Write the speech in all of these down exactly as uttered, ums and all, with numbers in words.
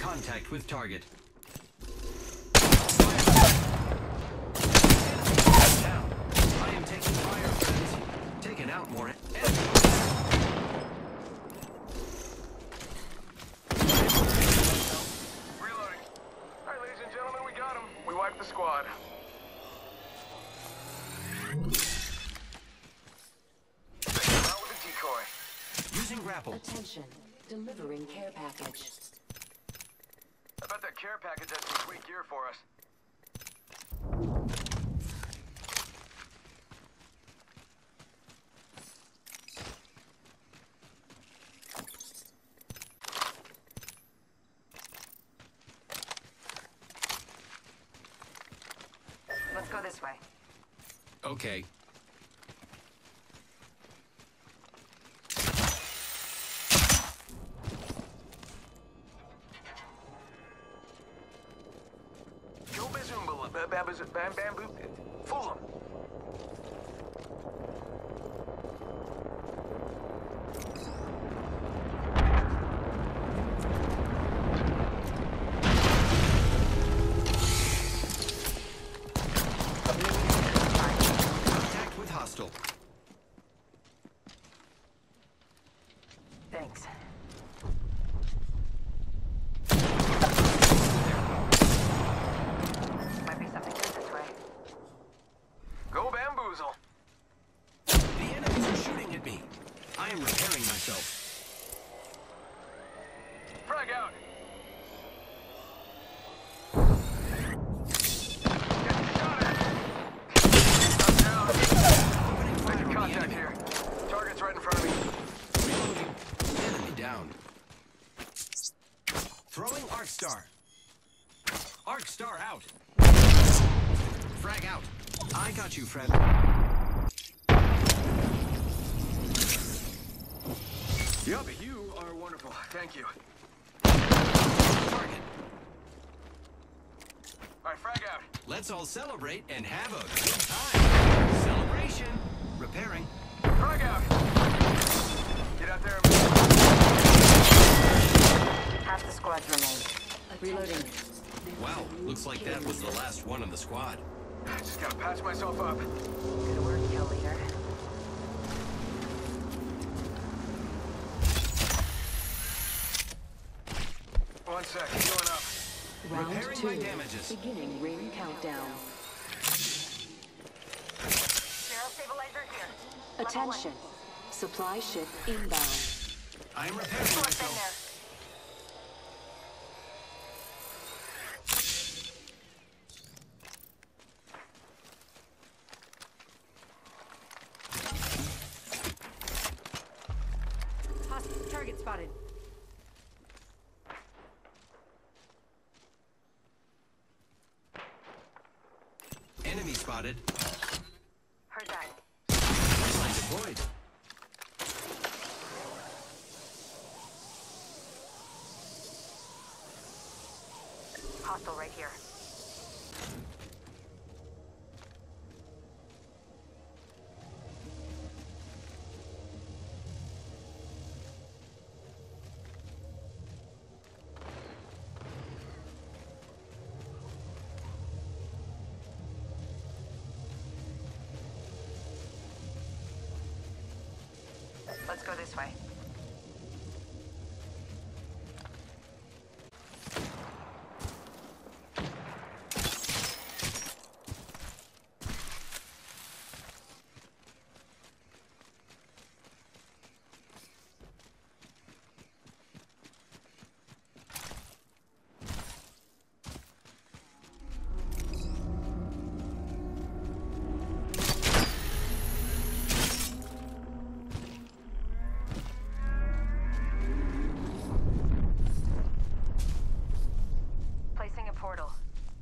contact with target. Down. I am taking fire, friends. Taking out more enemies. Reloading. Alright, ladies and gentlemen, we got him. We wiped the squad. Out with a decoy. Using grapple. Attention. Delivering care package. I bet that care package has some sweet gear for us. Let's go this way. Okay. Go Bazoomba, ba- ba- ba- bam bamboo. Fool 'em. Contact with hostile. Thanks. Might be something good this way. Go bamboozle. The enemies are shooting at me. I am repairing myself. Frag out. Opening fire on the Contact enemy. here. Target's right in front of me. Reloading. Enemy down. Throwing Arc Star. Arc Star out. Frag out. I got you, friend. Yup, you are wonderful. Thank you. Target. Alright, frag out. Let's all celebrate and have a good time. Celebration. Repairing. Frag out. Get out there. Half the squads remain. Reloading. Wow, looks like that was the last one on the squad. Just gotta patch myself up. Good work, kill leader. One sec, healing up. Round Repairing two. my damages. Beginning ring countdown. Barrel stabilizer here. Attention. Supply ship inbound. I am repairing What's in myself. there? Hostile target spotted. Enemy spotted. Heard that. Line deployed. Hostile right here. Let's go this way. Placing a portal.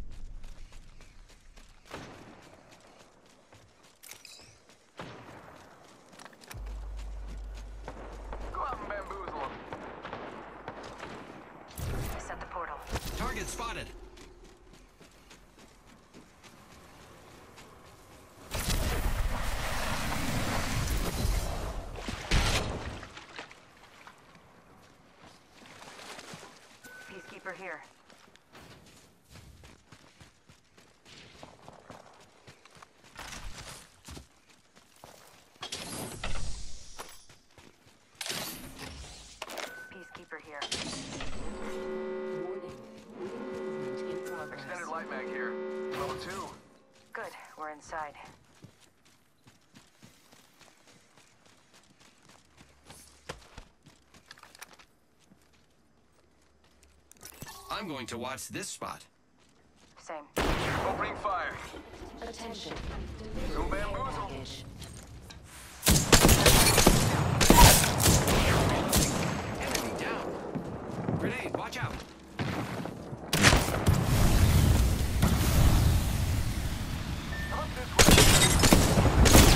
Go out and bamboozle them. Set the portal. Target spotted. Peacekeeper Peacekeeper here. Peacekeeper here. Warning. Movement in progress. Extended light mag here. Level two. Good, we're inside. I'm going to watch this spot. Same. Opening fire. Attention. No Delivering care bamboozle. package. Enemy down. Grenade, watch out. Up this way.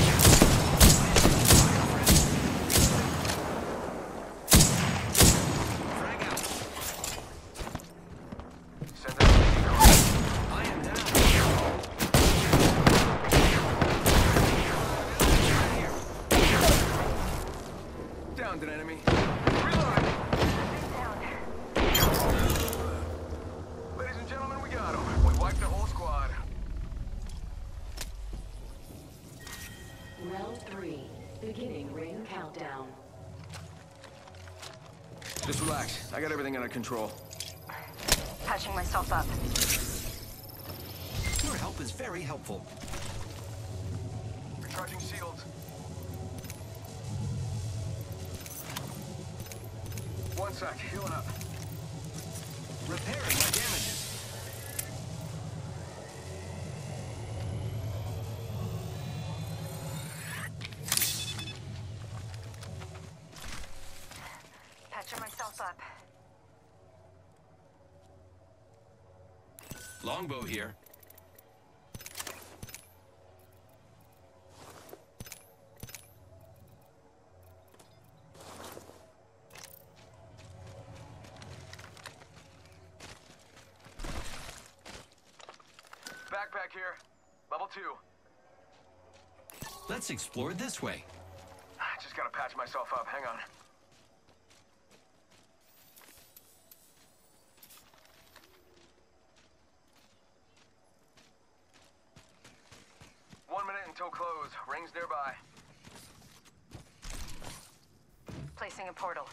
Frag out. Send out a decoy. I am down. Downed an enemy. Reloading. Ladies and gentlemen, we got him. We wiped the whole squad. Round three. Beginning ring countdown. Just relax. I got everything under control. Patching myself up. Your help is very helpful. Recharging shields. One sec. Healing up. Repairing my damages. Patching myself up. Longbow here. Backpack here. Level two. Let's explore this way. Just gotta patch myself up. Hang on. One minute until close. Rings nearby. Placing a portal.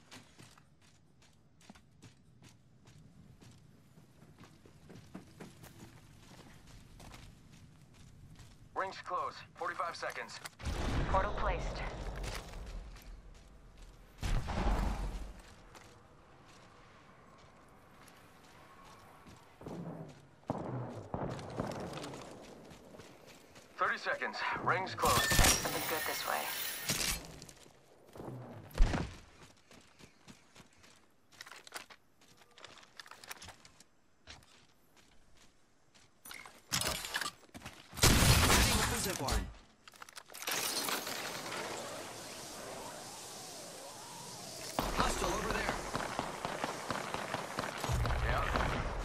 Rings close. forty-five seconds. Portal placed. thirty seconds. Rings close. Something good this way. Setting up the zip line. Hostile over there. Yeah.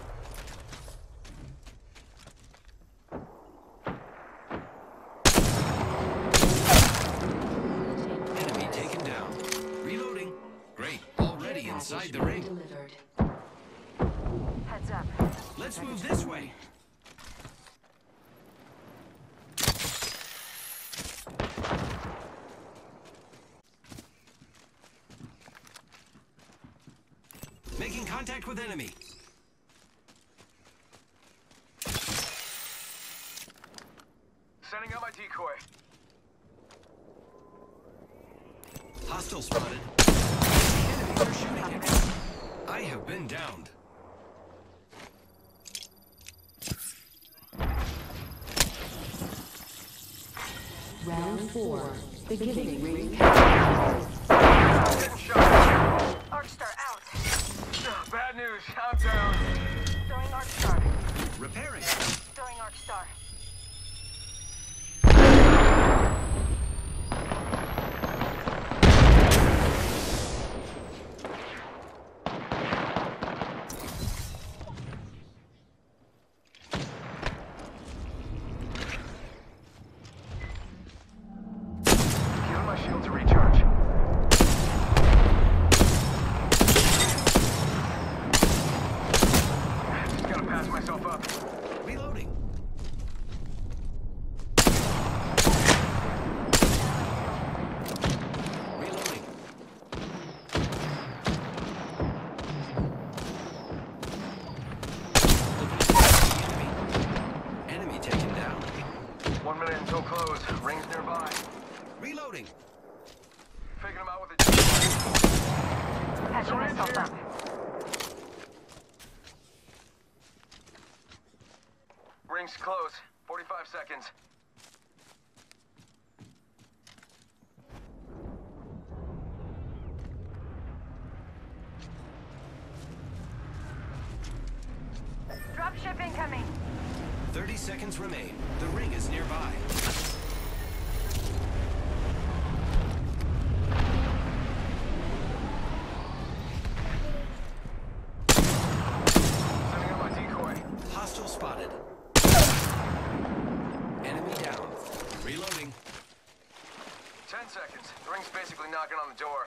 Enemy taken down. Reloading. Great. Already inside the ring. Delivered. Heads up. Let's move this way. Making contact with enemy. Sending out my decoy. Hostile spotted. Enemies are shooting at me. I have been downed. Round four. Beginning ring countdown. Getting shot. Arcstar out. Ugh, bad news. I'm down. Throwing Arcstar. Repairing. Throwing Arcstar. Giving my shield to recharge. up. Reloading. Reloading. Enemy. Enemy taken down. One minute until close. Rings nearby. Reloading. Faking him out with a... Patching myself up. Rings close. forty-five seconds. Dropship incoming. thirty seconds remain. The ring is nearby. Sending out my decoy. Hostile spotted. Enemy down. Reloading. Ten seconds. The ring's basically knocking on the door.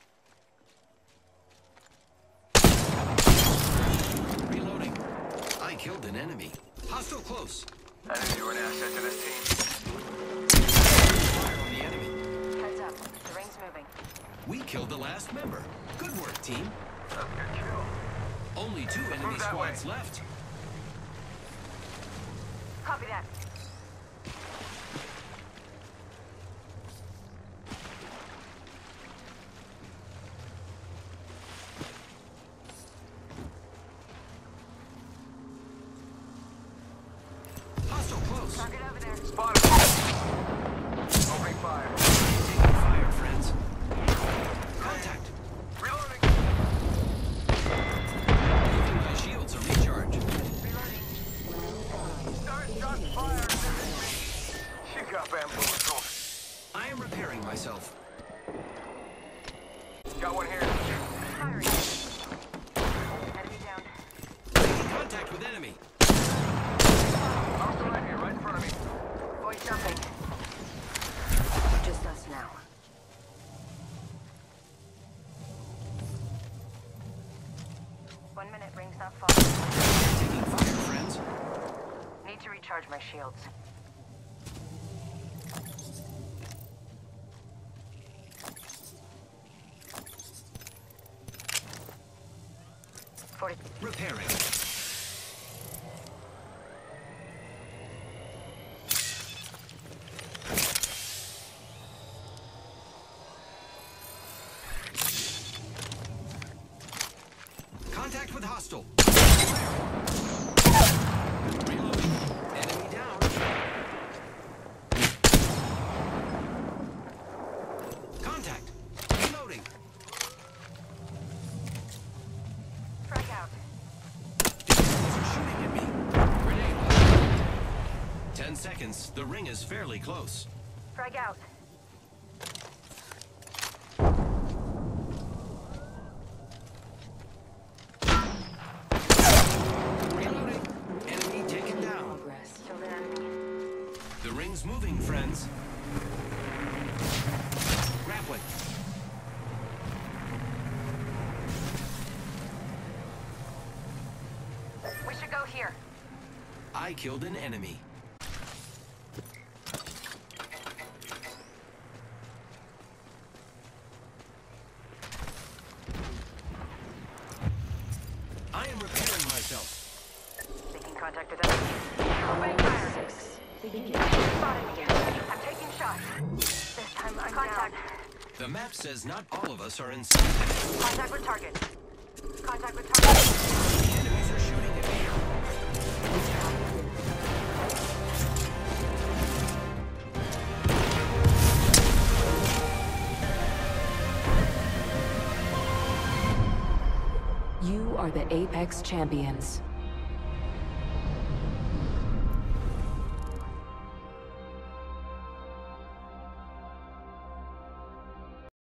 Reloading. I killed an enemy. Hostile close. I knew you were an asset to this team. Fire on the enemy. Heads up. The ring's moving. We killed the last member. Good work, team. That's a good kill. Only two enemy Move that squads way. left. Copy that. Hostile close. Target over there. Spotted. Opening fire. Taking fire, friends. Contact. Reloading. Giving my shields a recharge. Reloading. Start shot fire. She got bamboozled. I am repairing myself. Got one here. Firing. Enemy down. Making contact with enemy. Hostile right here, right in front of me. Boy jumping. Just us now. One minute, ring's not far. Taking fire, friends. Need to recharge my shields. Forty. Repairing. Contact with hostile. Reloading. Enemy down. Contact. Reloading. Frag out. Enemies are shooting at me. Grenade launcher. Ten seconds. The ring is fairly close. Frag out. Reloading. Enemy taken down. Progress. Killed an enemy. The ring's moving, friends. Grappling. We should go here. I killed an enemy. I am repairing myself. Making contact with enemy. Opening fire. Six. Beginning. Spotted me. I'm taking shots. This time I'm contact. Down. The map says not all of us are inside. Contact with target. Contact with target. The enemies are shooting at me. You are the Apex Champions.